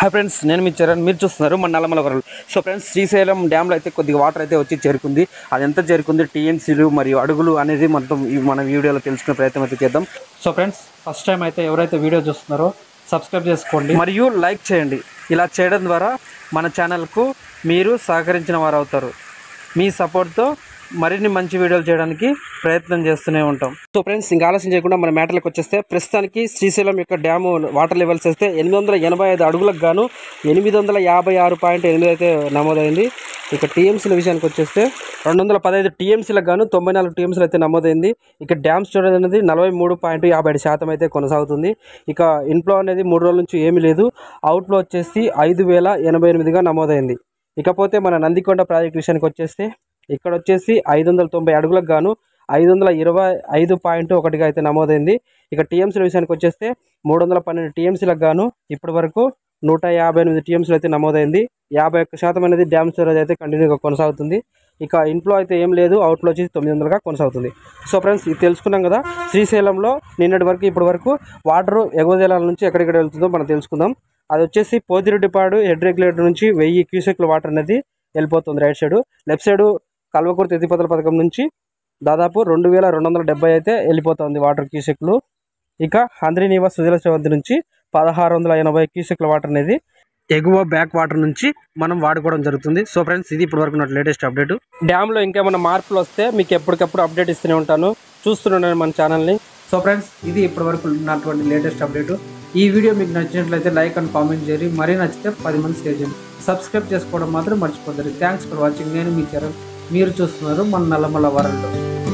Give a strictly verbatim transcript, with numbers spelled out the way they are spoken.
Hi friends, నేను మీ చరణ్. మీరు చూస్తున్నారు మన నల్లమలవరల్డ్. సో ఫ్రెండ్స్, శ్రీశైలం డ్యామ్లో అయితే కొద్దిగా వాటర్ అయితే వచ్చి చేరుకుంది. అది ఎంత చేరుకుంది, టీఎంసీలు మరియు అడుగులు అనేది మొత్తం మన వీడియోలో తెలుసుకునే ప్రయత్నం అయితే చేద్దాం. సో ఫ్రెండ్స్, ఫస్ట్ టైం అయితే ఎవరైతే వీడియో చూస్తున్నారో సబ్స్క్రైబ్ చేసుకోండి మరియు లైక్ చేయండి. ఇలా చేయడం ద్వారా మన ఛానల్కు మీరు సహకరించిన వారు అవుతారు. మీ సపోర్ట్తో మరిన్ని మంచి వీడియోలు చేయడానికి ప్రయత్నం చేస్తూనే ఉంటాం. సో ఫ్రెండ్స్, ఇంకా ఆలస్యం చేయకుండా మన మ్యాటర్లకు వచ్చేస్తే, ప్రస్తుతానికి శ్రీశైలం యొక్క డ్యాము వాటర్ లెవెల్స్ వేస్తే ఎనిమిది వందల ఎనభై ఐదు అడుగులకు గాను ఎనిమిది వందల యాభై ఆరు పాయింట్ ఎనిమిది అయితే నమోదైంది. ఇక టీఎంసీల విషయానికి వచ్చేస్తే రెండు వందల పదహైదు టీఎంసీలకు గాను తొంభై నాలుగు టీఎంసీలు అయితే నమోదైంది. ఇక డ్యామ్ స్టోరేజ్ అనేది నలభై మూడు పాయింట్ యాభై ఐదు శాతం అయితే కొనసాగుతుంది. ఇక ఇన్ఫ్లో అనేది మూడు రోజుల నుంచి ఏమీ లేదు. అవుట్ఫ్లో వచ్చేసి ఐదు వేల ఎనభై ఎనిమిదిగా నమోదైంది. ఇకపోతే మన నందికొండ ప్రాజెక్ట్ విషయానికి వచ్చేస్తే, ఇక్కడ వచ్చేసి ఐదు వందల తొంభై అడుగులకు గాను ఐదు వందల ఇరవై ఐదు పాయింట్ ఒకటిగా అయితే నమోదైంది. ఇక టీఎంసీల విషయానికి వచ్చేస్తే మూడు వందల పన్నెండు టీఎంసీలకు గాను ఇప్పటి వరకు నూట యాభై ఎనిమిది టీఎంసీలు అయితే నమోదైంది. యాభై ఒక్క శాతం అనేది డ్యామ్ స్టోరేజ్ అయితే కంటిన్యూగా కొనసాగుతుంది. ఇక ఇన్ఫ్లో అయితే ఏం లేదు. అవుట్ఫ్లో వచ్చేసి తొమ్మిది వందలుగా కొనసాగుతుంది. సో ఫ్రెండ్స్, ఇది తెలుసుకున్నాం కదా. శ్రీశైలంలో నిన్నటి వరకు ఇప్పటి వరకు వాటర్ ఎగువ జలాల నుంచి ఎక్కడెక్కడ వెళ్తుందో మనం తెలుసుకుందాం. అది వచ్చేసి పోతిరెడ్డిపాడు హెడ్ రెగ్యులేటర్ నుంచి వెయ్యి క్యూసెక్ల వాటర్ అనేది వెళ్ళిపోతుంది right side. Left side Kalwakurthy ఎత్తిపోతల పథకం నుంచి దాదాపు రెండు వేల రెండు వందల డెబ్బై అయితే వెళ్ళిపోతుంది వాటర్ క్యూసెక్లు. ఇక హంద్రీనివాస్ సుజల శ్రవంతి నుంచి పదహారు వందల ఎనభై క్యూసెక్ల వాటర్ అనేది ఎగువ బ్యాక్ వాటర్ నుంచి మనం వాడుకోవడం జరుగుతుంది. సో ఫ్రెండ్స్, ఇది ఇప్పటి వరకు నా లేటెస్ట్ అప్డేట్. డ్యామ్లో ఇంకేమైనా మార్పులు వస్తే మీకు ఎప్పటికప్పుడు అప్డేట్ ఇస్తూనే ఉంటాను. చూస్తున్నాను మన ఛానల్ని. సో ఫ్రెండ్స్, ఇది ఇప్పటి వరకు ఉన్నటువంటి లేటెస్ట్ అప్డేట్. ఈ వీడియో మీకు నచ్చినట్లయితే లైక్ అండ్ కామెంట్ చేయండి. మరీ నచ్చితే పది మంది షేర్ చేయండి. సబ్స్క్రైబ్ చేసుకోవడం మాత్రం మర్చిపోతారు. Thanks for watching. నేను మీ చరణ్. మీరు చూస్తున్నారు మన నల్లమల వరల్డ్.